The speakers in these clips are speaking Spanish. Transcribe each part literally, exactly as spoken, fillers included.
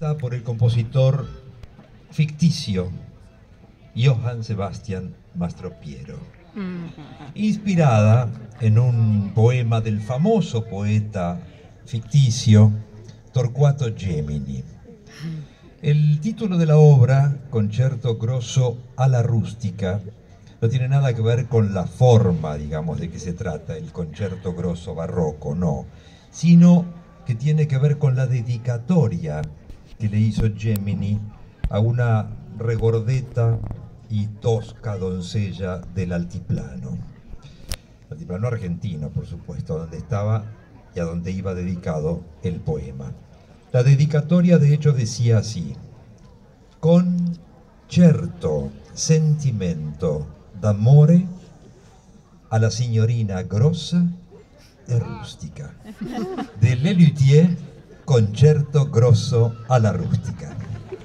Está por el compositor ficticio Johann Sebastian Mastropiero, inspirada en un poema del famoso poeta ficticio Torquato Gemini. El título de la obra, Concerto Grosso alla Rustica, no tiene nada que ver con la forma, digamos, de que se trata, el concerto grosso barroco, no, sino que tiene que ver con la dedicatoria que le hizo Gemini a una regordeta y tosca doncella del altiplano. Altiplano argentino, por supuesto, donde estaba y a donde iba dedicado el poema. La dedicatoria, de hecho, decía así: Concerto sentimento d'amore alla signorina grossa e rustica. De Lelutier, Concerto grosso alla rustica.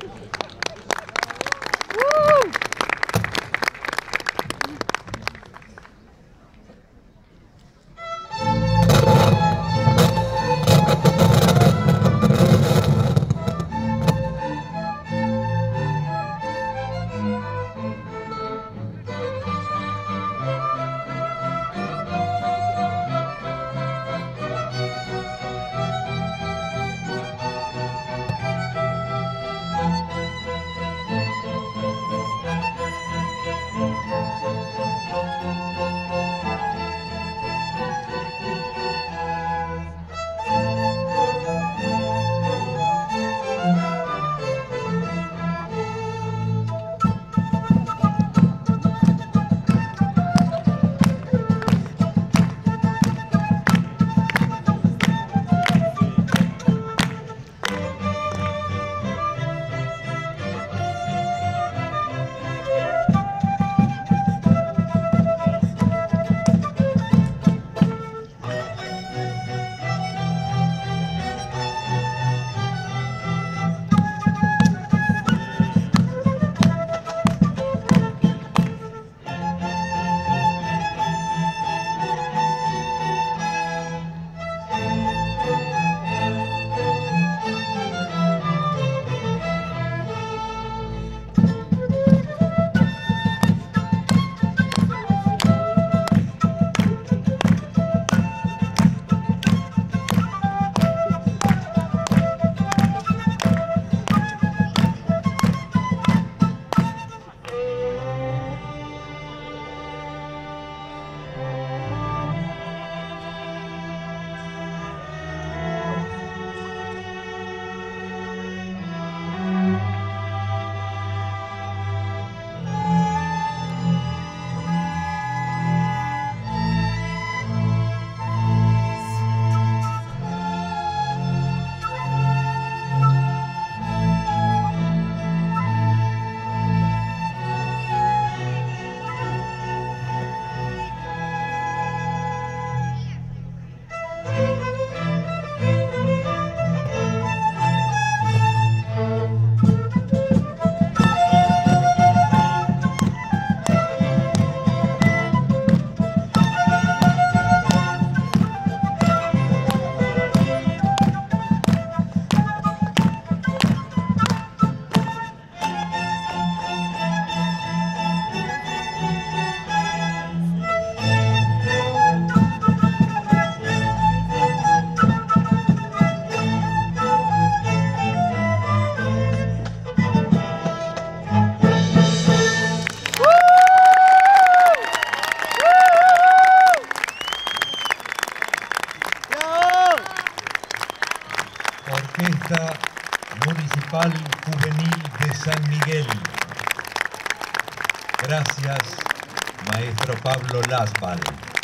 Orquesta Municipal Juvenil de San Miguel. Gracias, maestro Pablo Lasval.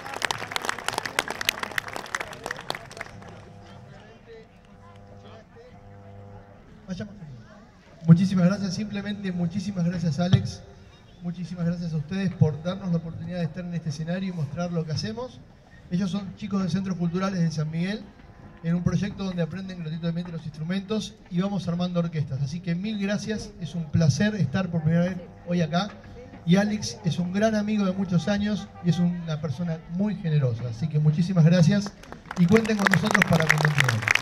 Muchísimas gracias, simplemente muchísimas gracias, Alex. Muchísimas gracias a ustedes por darnos la oportunidad de estar en este escenario y mostrar lo que hacemos. Ellos son chicos de Centros Culturales de San Miguel, en un proyecto donde aprenden gratuitamente los instrumentos y vamos armando orquestas. Así que mil gracias, es un placer estar por primera vez hoy acá. Y Alex es un gran amigo de muchos años y es una persona muy generosa. Así que muchísimas gracias y cuenten con nosotros para continuar.